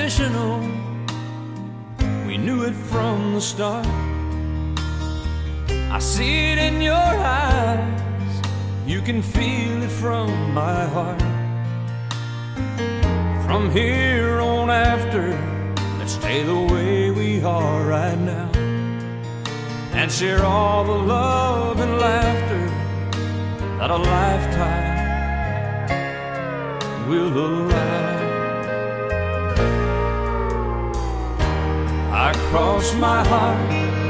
unconditional. We knew it from the start. I see it in your eyes, you can feel it from my heart. From here on after, let's stay the way we are right now, and share all the love and laughter that a lifetime will allow. I cross my heart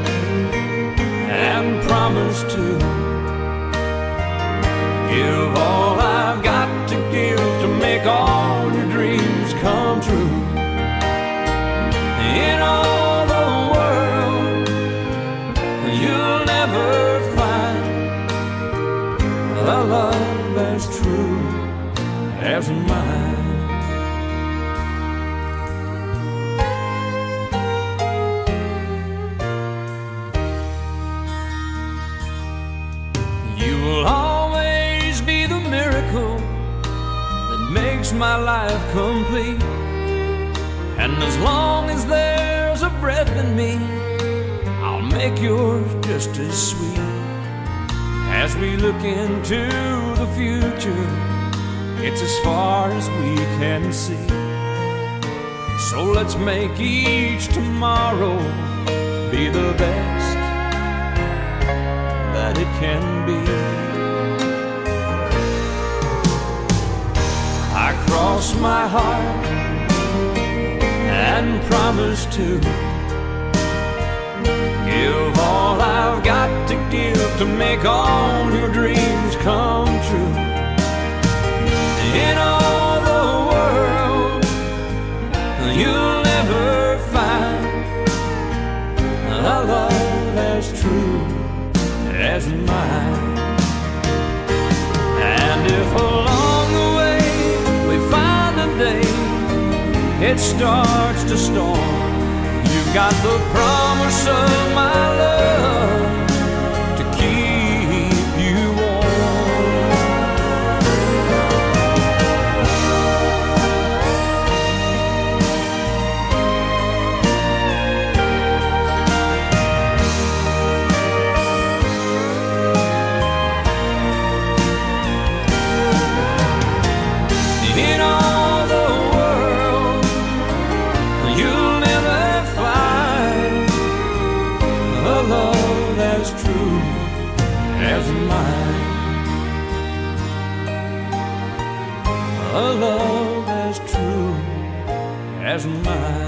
and promise to give all I've got to give to make all your dreams come true. In all the world, you'll never find a love as true as mine. You will always be the miracle that makes my life complete. And as long as there's a breath in me, I'll make yours just as sweet. As we look into the future, it's as far as we can see. So let's make each tomorrow be the best that it can be. I cross my heart and promise to give all I've got to give to make all your dreams come true. In all the world, you'll never find a love as true as mine. And if along the way we find a day it starts to storm, you've got the promise of my love to keep you warm. In all the world, you'll never find a love as true as mine. A love as true as mine.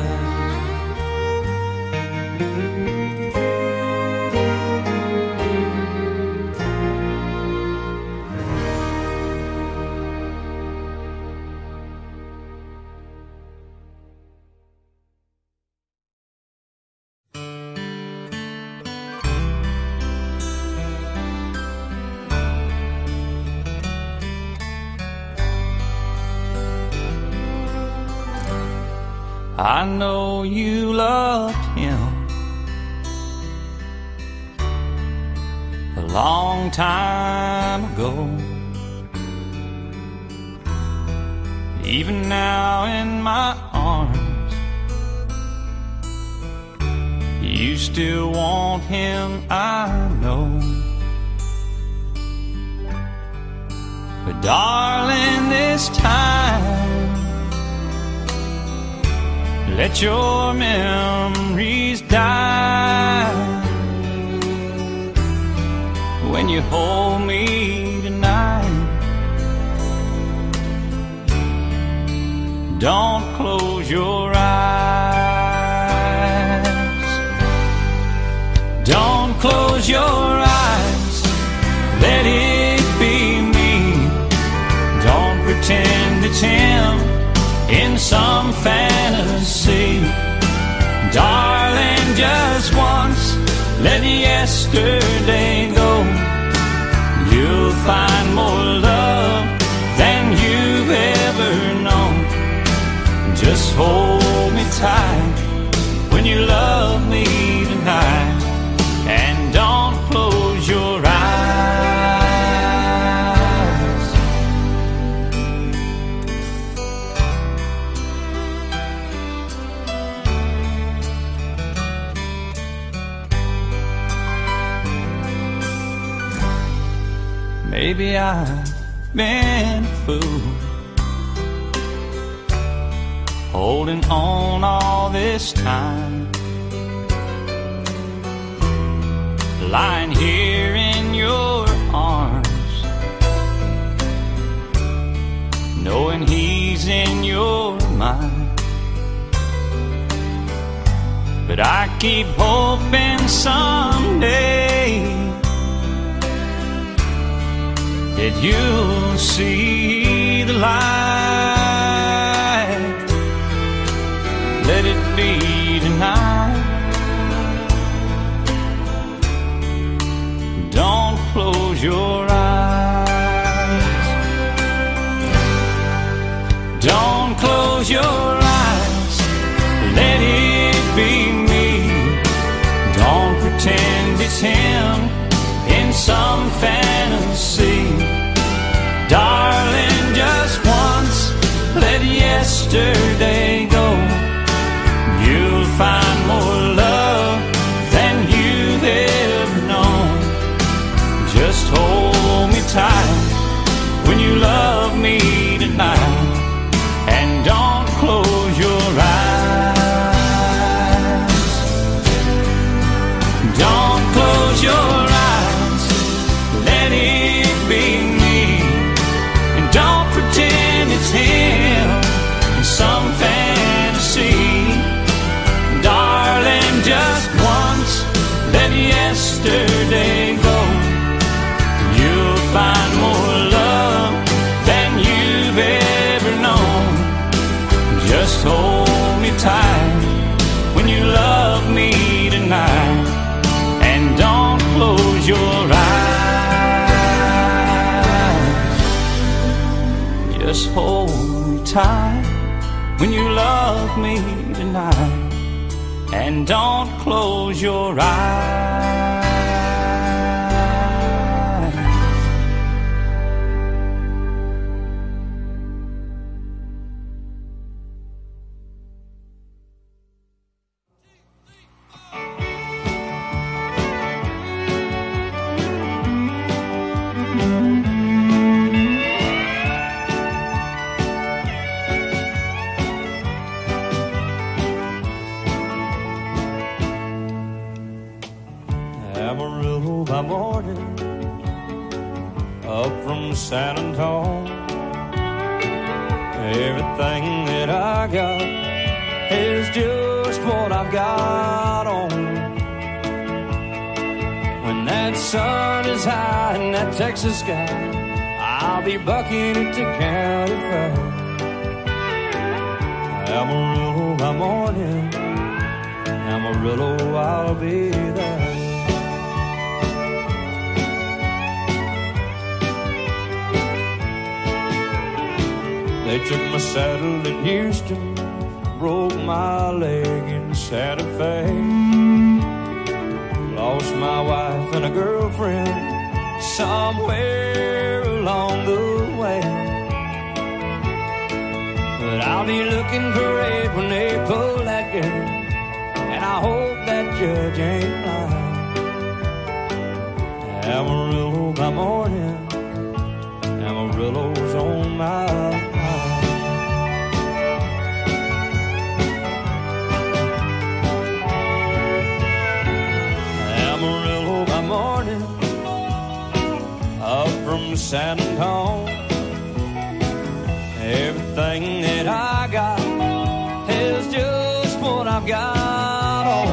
I know you loved him a long time ago. Even now in my arms, you still want him, I know. But darling, this time let your memories die when you hold me tonight. Don't close your eyes. Don't close your eyes. Let it be me. Don't pretend it's him in some fantasy. Darling, just once, let yesterday go. You'll find more love than you've ever known. Just hold me tight when you love me tonight, and don't close your eyes. Maybe I've been a fool, holding on all this time, lying here in your arms, knowing he's in your mind. But I keep hoping someday that you'll see the light. Let it be tonight. Don't close your eyes. Don't close your eyes. Let it be me. Don't pretend it's him in some fantasy. Darling, just once, let yesterday go. You'll find more love than you've ever known. Just hold me tight when you love me tonight, and don't close your eyes. Don't close your eyes. Let it be me. And don't pretend it's him in some fantasy. Darling, just once, let yesterday go. You'll find more love than you've ever known. Just hold me tight when you love me tonight, and don't close your eyes. Just hold me tight when you love me tonight, and don't close your eyes. Amarillo by morning, up from San Antonio. Everything that I got is just what I've got on. When that sun is high in that Texas sky, I'll be bucking at the county fair. Amarillo by morning, Amarillo, I'll be there. They took my saddle in Houston, broke my leg in Santa Fe. Lost my wife and a girlfriend somewhere along the way. But I'll be looking great when they pull that gate, and I hope that judge ain't lying. Amarillo by morning, Amarillo's on my mind. Amarillo by morning, up from San Antonio. Everything that I got is just what I've got on.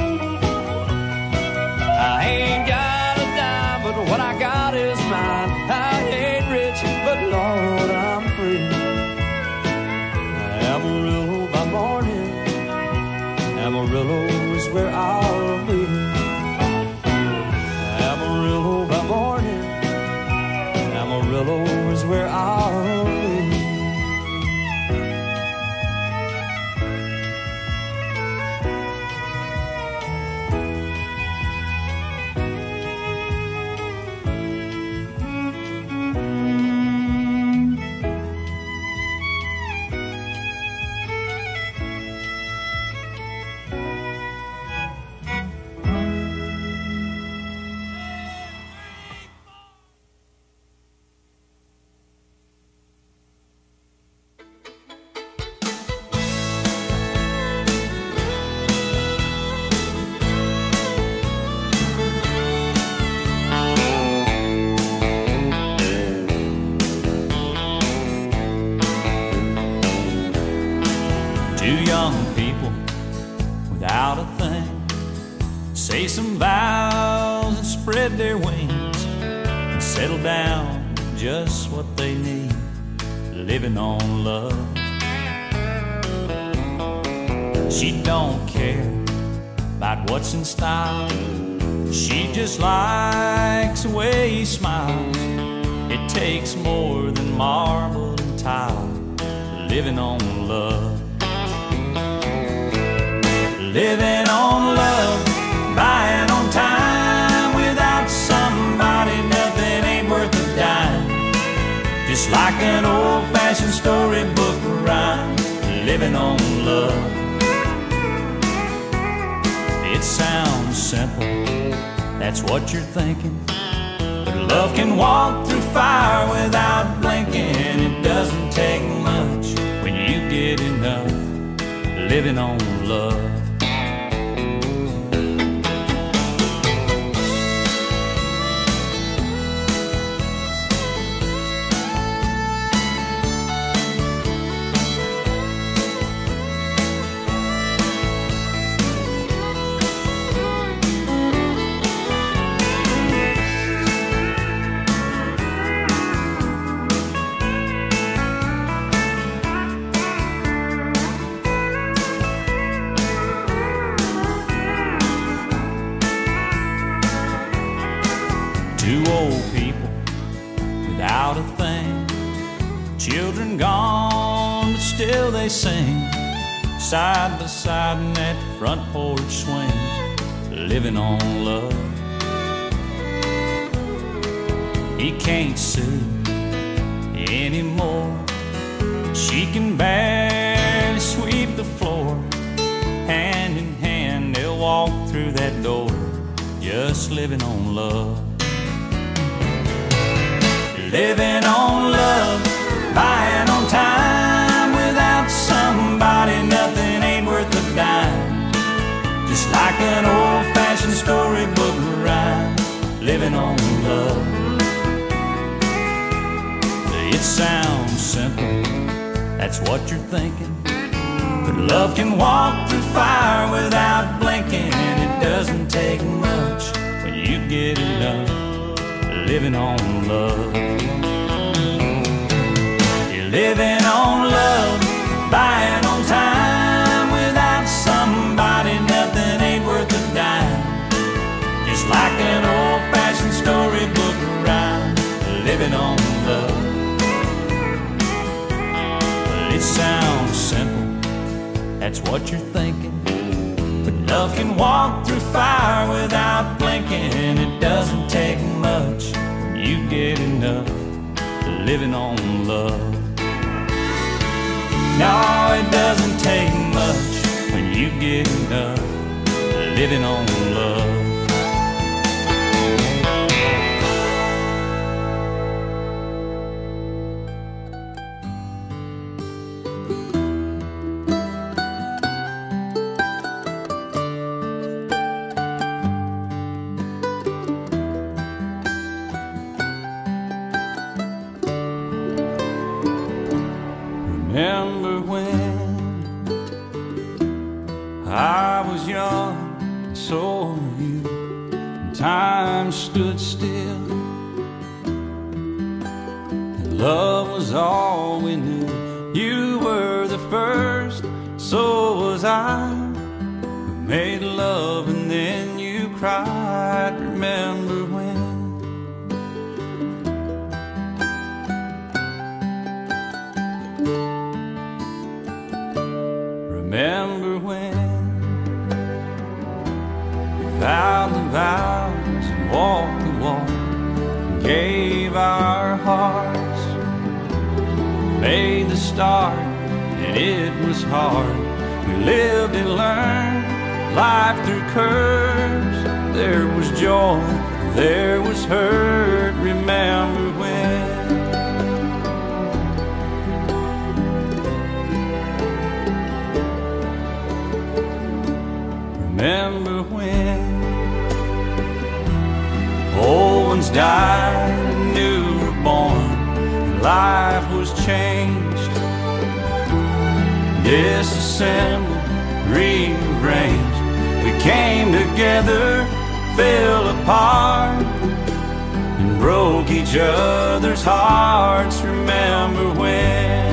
I ain't got a dime, but what I got is mine. I ain't rich, but Lord, I'm free. Amarillo by morning, Amarillo is where I'll be. Amarillo by morning, Amarillo is where I'll be. thing, say some vows and spread their wings, and settle down just what they need, living on love. She don't care about what's in style, she just likes the way he smiles. It takes more than marble and tile, living on love. Living on love, buying on time. Without somebody, nothing ain't worth a dime. Just like an old-fashioned storybook rhyme, living on love. It sounds simple, that's what you're thinking, but love can walk through fire without blinking. It doesn't take much when you get enough, living on love. Two old people without a thing, children gone, but still they sing, side by side in that front porch swing, living on love. He can't sue anymore, she can barely sweep the floor. Hand in hand they'll walk through that door, just living on love. Living on love, buying on time. Without somebody, nothing ain't worth a dime. Just like an old-fashioned storybook rhyme, living on love. It sounds simple, that's what you're thinking, but love can walk through fire without blinking. It doesn't take much when you get enough, living on love. You're living on love, buying on time. Without somebody, nothing ain't worth a dime. Just like an old-fashioned storybook rhyme, living on love. It sounds simple, that's what you're thinking, but love can walk through fire without blinking. It doesn't take much when you get enough, living on love. No, it doesn't take much when you get enough, living on love. Remember when I was young, and so were you, and time stood still, and love was all we knew. You were the first, so was I, who made love and then you cried. Remember when? Remember when we vowed the vows and walked the walk and gave our hearts, made the start and it was hard. We lived and learned life through curves. There was joy, there was hurt. Remember when? Remember when old ones died and new were born, and life was changed, disassembled, rearranged. We together fell apart and broke each other's hearts. Remember when?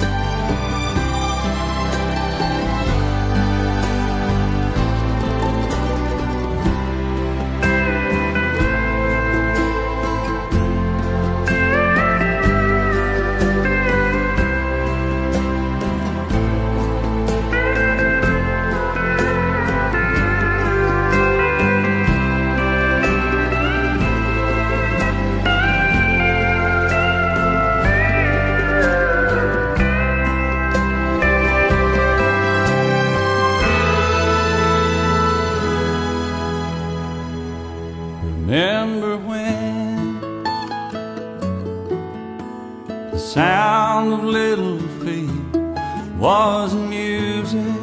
Remember when the sound of little feet was music?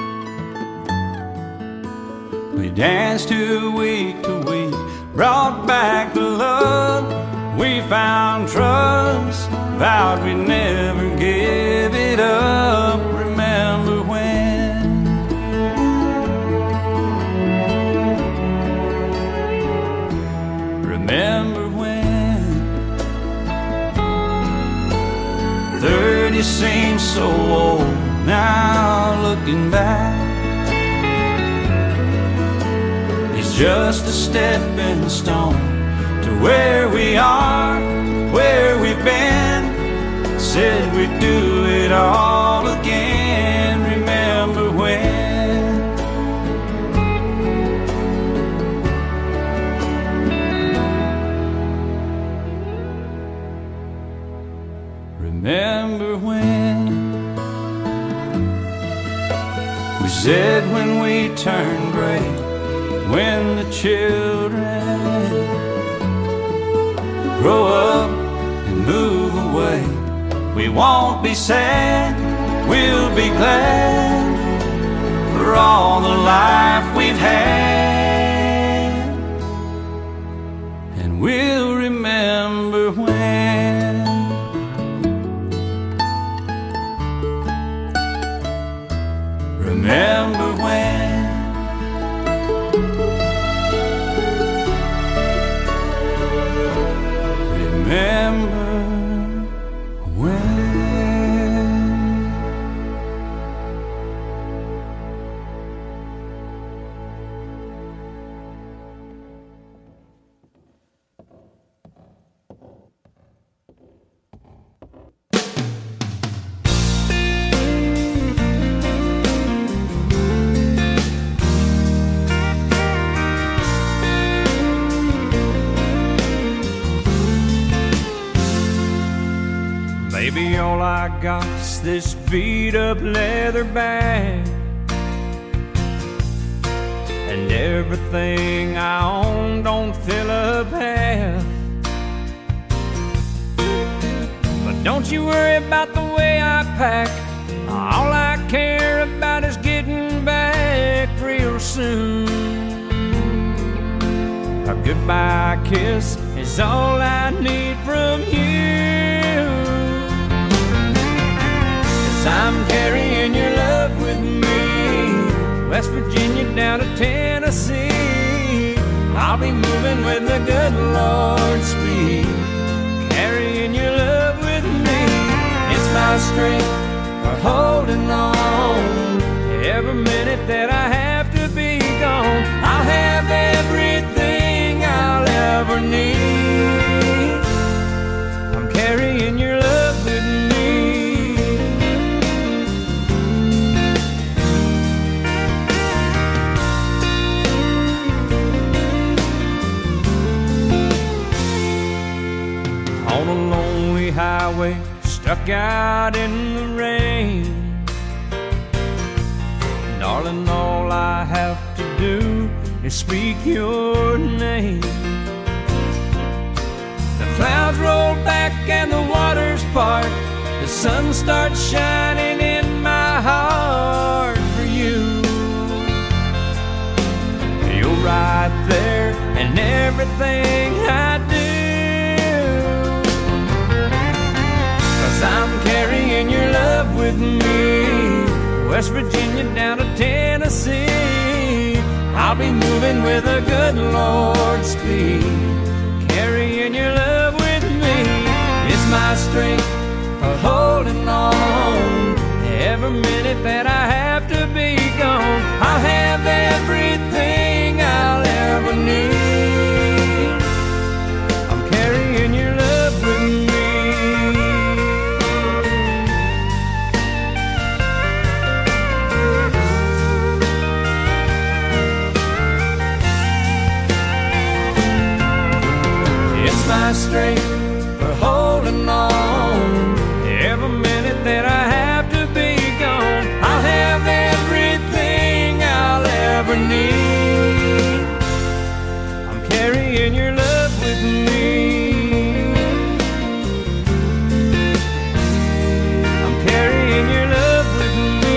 We danced to week, brought back the love. We found trust, vowed we'd never give it up. Remember when? Remember when 30 seems so old now, looking back. It's just a stepping stone to where we are, where we've been. Said we'd do it all again. Remember when? Remember when we said when we turn gray, when the children grow up and move away, we won't be sad, we'll be glad for all the life we've had. And we'll remember when. Remember when? Remember when? Baby, all I got's this beat-up leather bag, and everything I own don't fill up half. But don't you worry about the way I pack. All I care about is getting back real soon. A goodbye kiss is all I need from you. I'm carrying your love with me, West Virginia down to Tennessee. I'll be moving with the good Lord's speed, carrying your love with me. It's my strength for holding on. Every minute that I have to be gone, I'll have everything I'll ever need. I'm carrying your love with me. On a lonely highway, stuck out in the rain. Darling, all I have to do is speak your name. The clouds roll back and the waters part. The sun starts shining in my heart for you. You're right there in everything I do. I'm carrying your love with me, West Virginia down to Tennessee. I'll I'll be moving with a good Lord's speed, carrying your love with me. It's my strength for holding on. Every minute that I have to be gone, I'll have everything I'll ever need. I'm carrying your love with me. It's my strength for holding on. Every minute that I have to be gone, I'll have everything I'll ever need. I'm carrying your love with me. I'm carrying your love with me.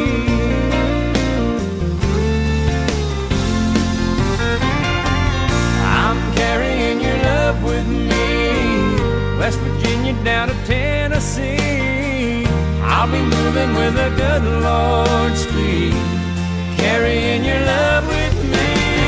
I'm carrying your love with me. West Virginia down to Tennessee, I'll be moving with a good Lord's speed, carrying your love with me.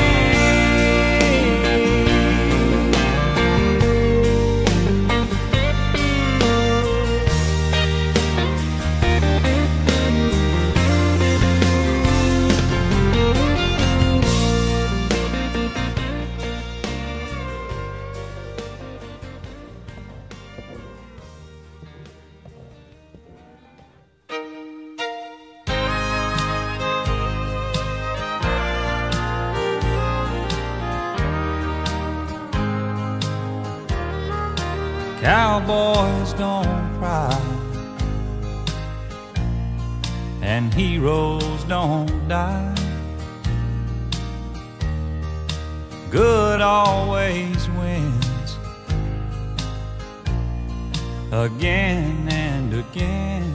Cowboys don't cry, and heroes don't die. Good always wins, again and again.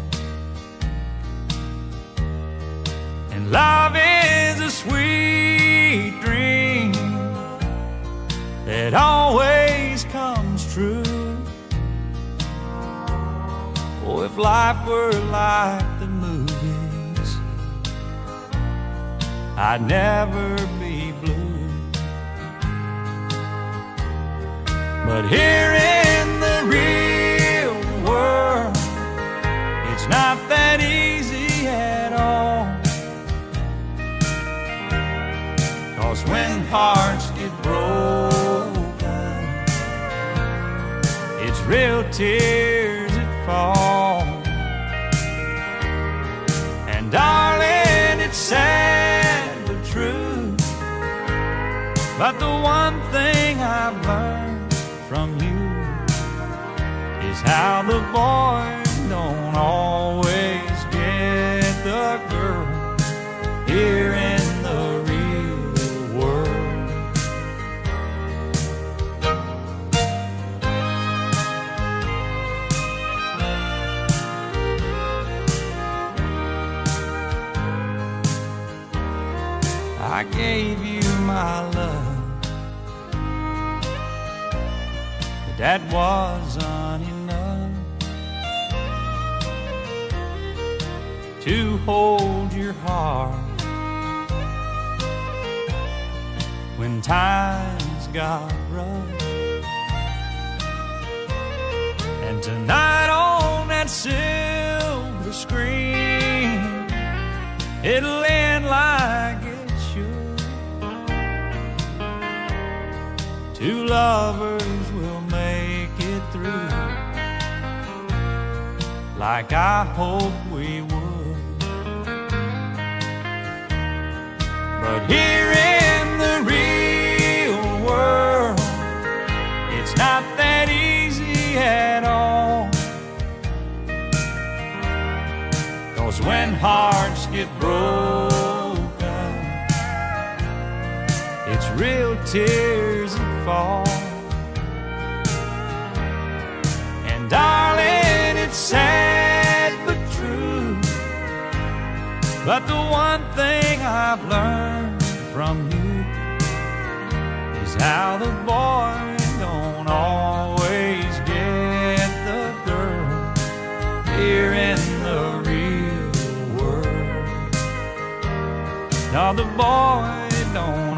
And love is a sweet dream that always comes true. Oh, if life were like the movies, I'd never be blue. But here in the real world, it's not that easy at all. 'Cause when hearts get broken, it's real tears that fall. And darling, it's sad but true, but the one thing I've learned from you is how the boy don't always get the girl here in the real world. I gave you my love, but that wasn't enough to hold your heart when times got rough. And tonight on that silver screen, it'll end like it should. Two lovers will make it through, like I hoped we would. But here in the real world, it's not that easy at all. 'Cause when hearts get broken, it's real tears that fall. And darling, it's sad but true, but the one thing I've learned from you is how the boy don't always get the girl here in the real world. No, the boy don't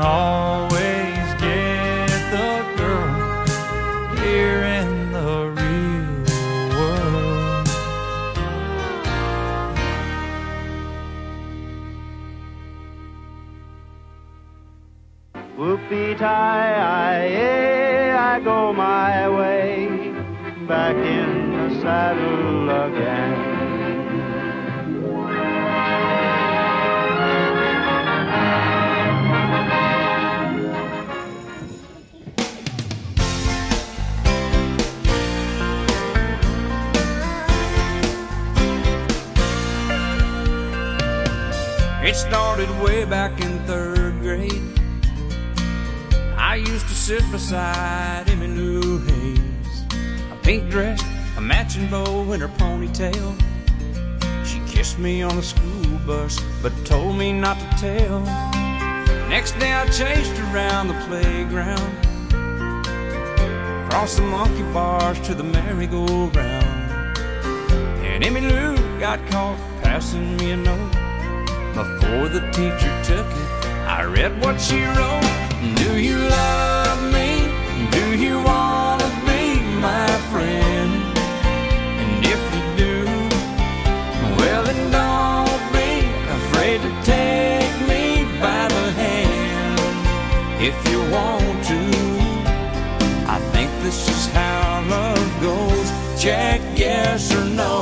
Whoopie-tie, I go my way, back in the saddle again. It started way back in 3rd grade. I used to sit beside Emmy Lou Hayes, a pink dress, a matching bow in her ponytail. She kissed me on the school bus, but told me not to tell. Next day I chased her around the playground, across the monkey bars to the merry-go-round. And Emmy Lou got caught passing me a note. Before the teacher took it, I read what she wrote. Do you love me? Do you want to be my friend? And if you do, well then don't be afraid to take me by the hand. If you want to, I think this is how love goes. Check yes or no.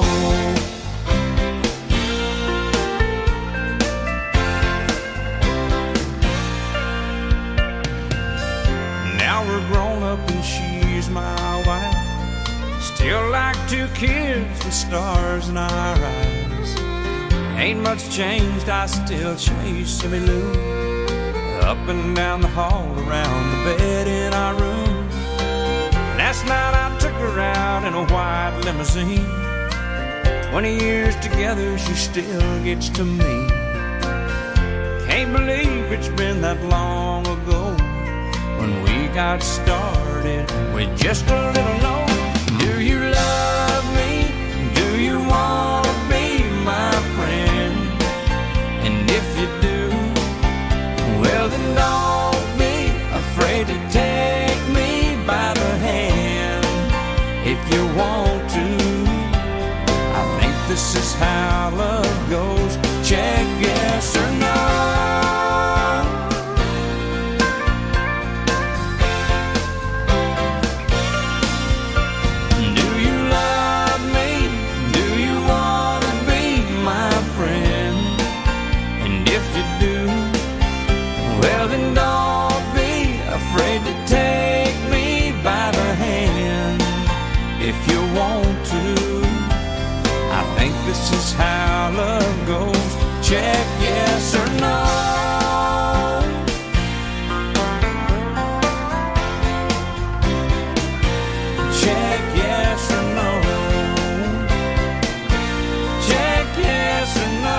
We're grown up and she's my wife, still like 2 kids with stars in our eyes. Ain't much changed, I still chase Emmy Lou up and down the hall, around the bed in our room. Last night I took her out in a white limousine. 20 years together, she still gets to me. Can't believe it's been that long ago when we got started with just a little note. Do you love me? Do you want to be my friend? And if you do, well then don't be afraid to take me by the hand. If you want to, I think this is how love goes. Check yes or no. Well then don't be afraid to take me by the hand. If you want to, I think this is how love goes. Check yes or no. Check yes or no. Check yes or no.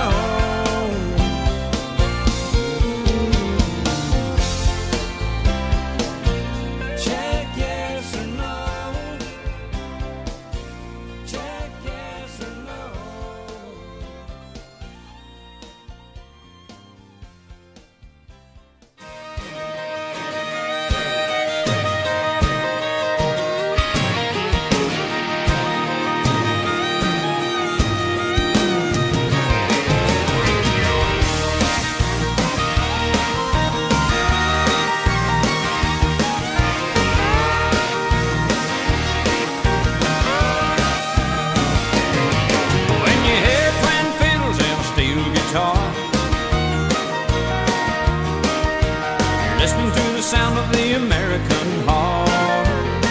Listening to the sound of the American heart,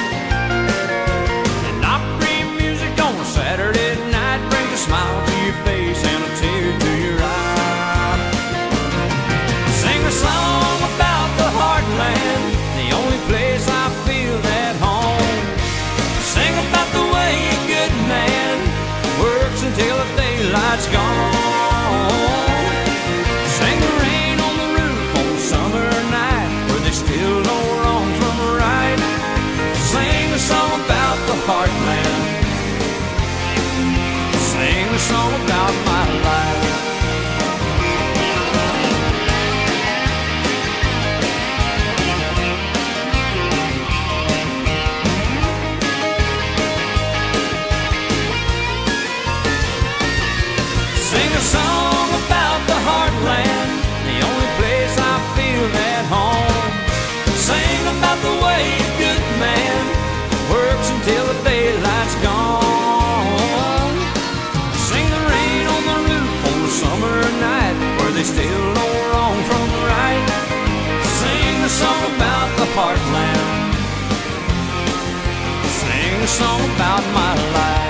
and opry music on a Saturday night brings a smile to your face and a tear to your eye. Sing a song about the heartland, the only place I feel at home. Sing about the way a good man works until the daylight's gone. Sing the rain on the roof on a summer night, still no wrong. heartland. Sing a song about my life.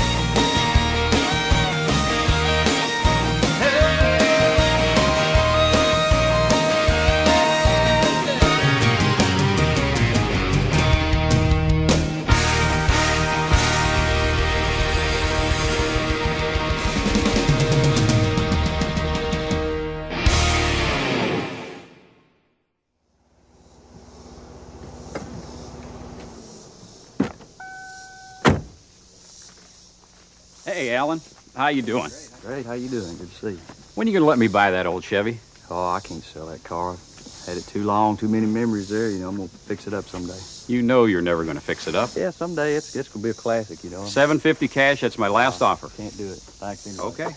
Hey, Alan. How you doing? Great. How you doing? Good to see you. When are you going to let me buy that old Chevy? Oh, I can't sell that car. Had it too long, too many memories there. You know, I'm going to fix it up someday. You know you're never going to fix it up. Yeah, someday it's going to be a classic, you know. $750 cash, that's my last offer. Can't do it. Thanks anyway. Okay.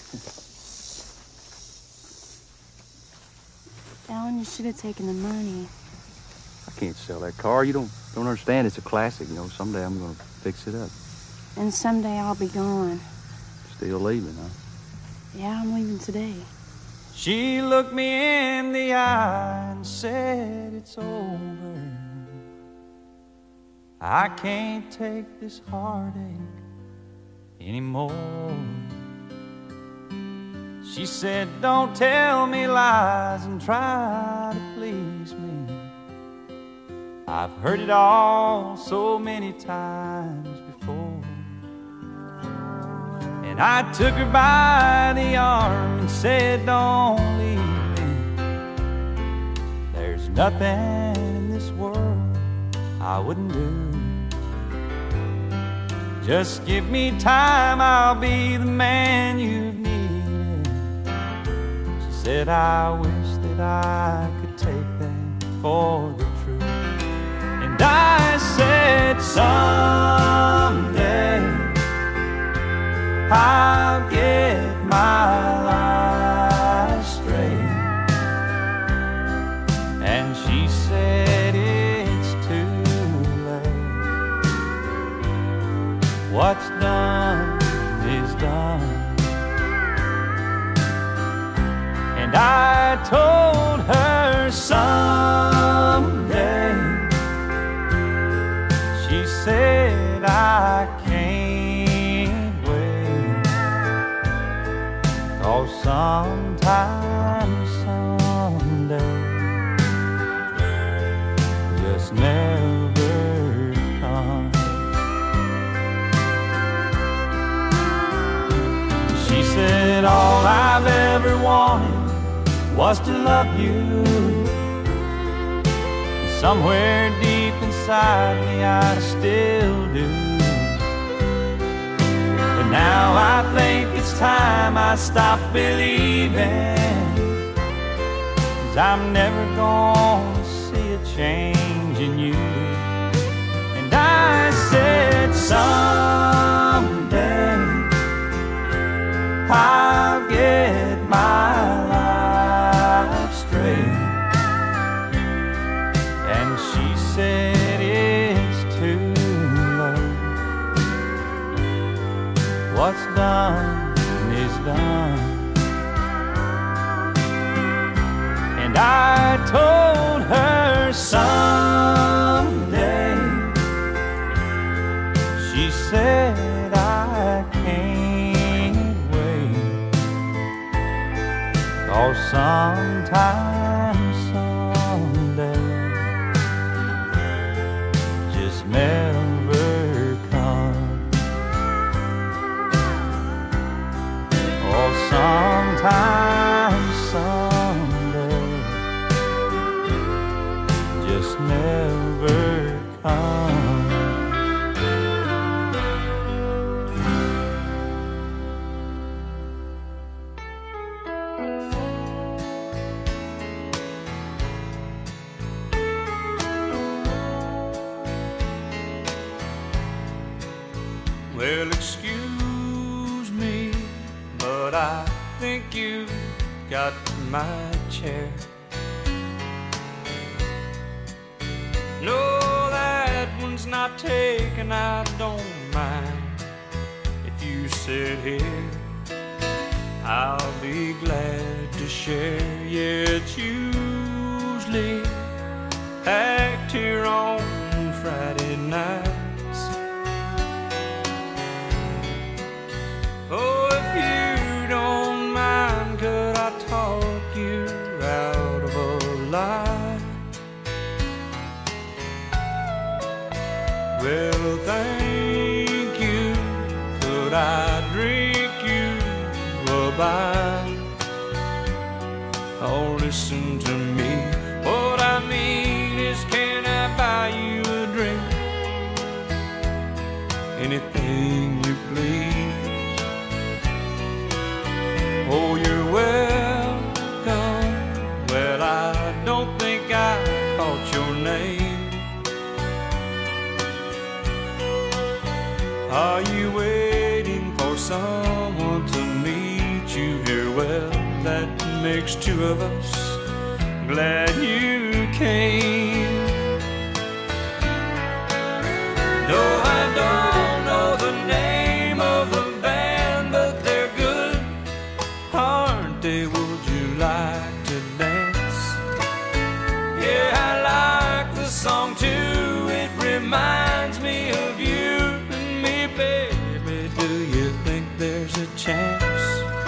Alan, you should have taken the money. I can't sell that car. You don't understand. It's a classic, you know. Someday I'm going to fix it up. And someday I'll be gone. Still leaving, huh? Yeah, I'm leaving today. She looked me in the eye and said, it's over. I can't take this heartache anymore. She said, don't tell me lies and try to please me. I've heard it all so many times before. And I took her by the arm and said, don't leave me. There's nothing in this world I wouldn't do. Just give me time, I'll be the man you've needed. She said, I wish that I could take that for the truth. And I said, someday I'll get my life straight. And she said, it's too late. What's done is done. And I told her someday. She said, I can't wait. 'Cause sometime, someday just never comes. She said, all I've ever wanted was to love you. Somewhere deep inside me I still do. But now I think it's time I stop believing. 'Cause I'm never gonna see a change in you. And I said, someday I'll get my life straight. And she said, it's too late. What's done is done. And I told her someday. She said, I can't wait. 'Cause sometime, someday just never comes. Oh, sometime, someday just never comes. Well, excuse me, but I think you've got my chair. No, that one's not taken, I don't mind. If you sit here, I'll be glad to share. Yeah, it's usually packed here Well, thank you. Could I drink you a bite? Oh, listen to me. What I mean is, can I buy you a drink? Anything you please. Oh, you're welcome. Well, I don't think I caught your name. Are you waiting for someone to meet you here? Well, that makes two of us. Glad you came. No, I don't know the name of the band, but they're good, aren't they? Would you like to dance? Yeah, I like the song too. It reminds me of you and me, baby. Do you think there's a chance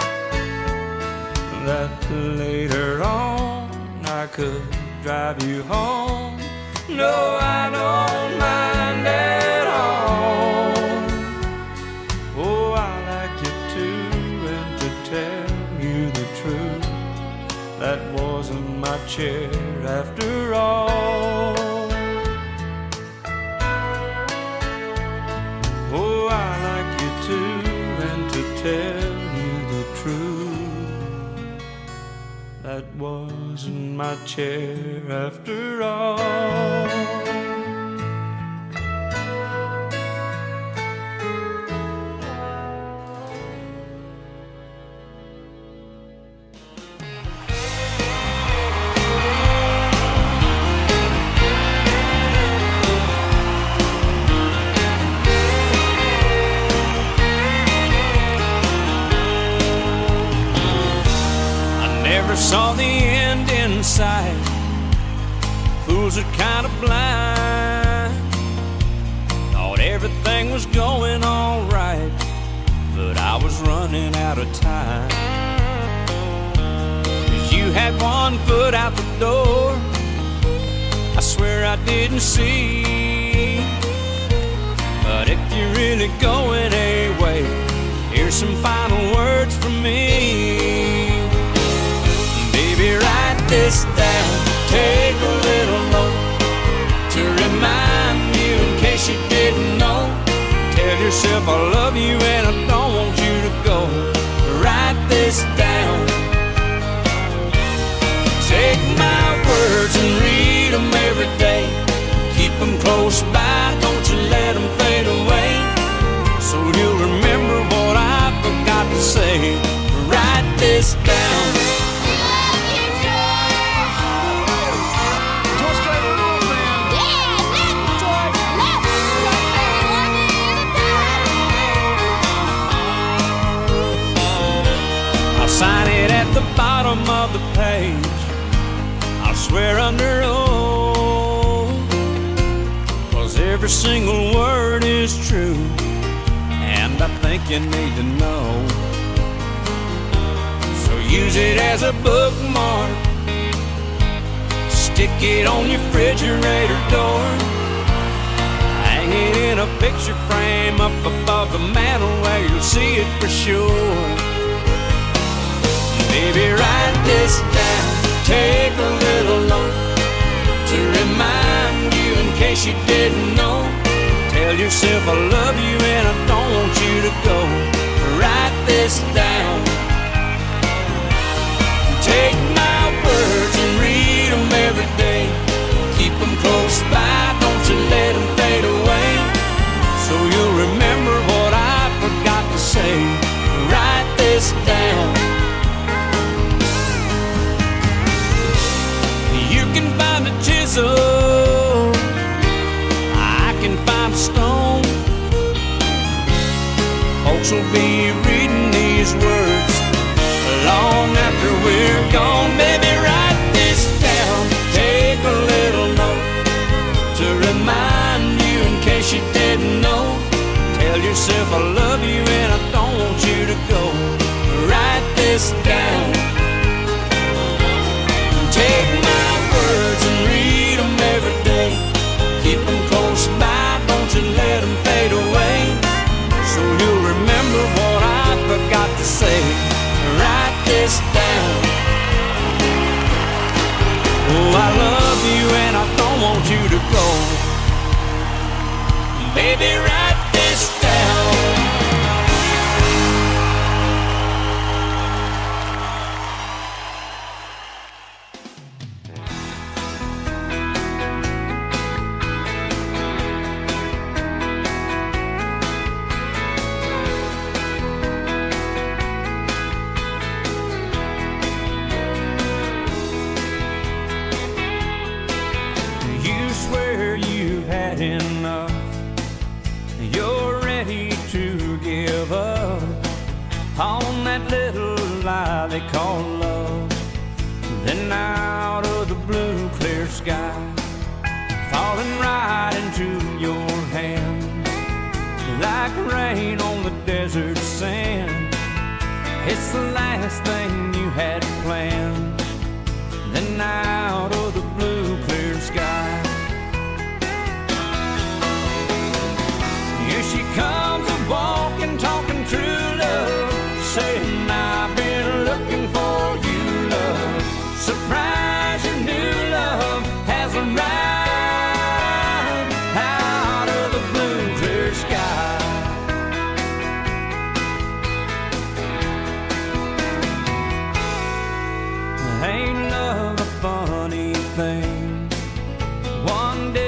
that later on I could drive you home? No, I don't mind at all. Oh, I like you too, and to tell you the truth, that wasn't my chair after all. Oh, I like you too, and to tell you the truth, that wasn't my chair after all. Never saw the end in sight. Fools are kind of blind. Thought everything was going all right, but I was running out of time. 'Cause you had one foot out the door, I swear I didn't see. But if you're really going away, here's some final words from me. Baby, write this down, take a little note to remind you in case you didn't know. Tell yourself I love you and I don't want you to go. Write this down. Take my words and read them every day. Keep them close by, don't you let them fade away. So you'll remember what I forgot to say. Write this down. Sign it at the bottom of the page. I'll swear under oath, 'cause every single word is true, and I think you need to know. So use it as a bookmark, stick it on your refrigerator door, hang it in a picture frame up above the mantel where you'll see it for sure. Baby, write this down, take a little note to remind you in case you didn't know. Tell yourself I love you and I don't want you to go. Write this down. Take my words and read them every day. Keep them close by, don't you let them fade away. So you'll remember what I forgot to say. Write this down. You can find a chisel, I can find a stone. Folks will be reading these words long after we're gone. Baby, write this down, take a little note to remind you in case you didn't know. Tell yourself I love you and I don't want you to go. Write this down. Take my words and read them every day. Keep them close by, don't you they call love. Then out of the blue clear sky, falling right into your hands, like rain on the desert sand. It's the last thing you had planned. Then out of the blue clear sky, here she comes a-walking, talking true love, saying I've been looking for you, love. Surprise, your new love has arrived out of the blue clear sky. Ain't love a funny thing? One day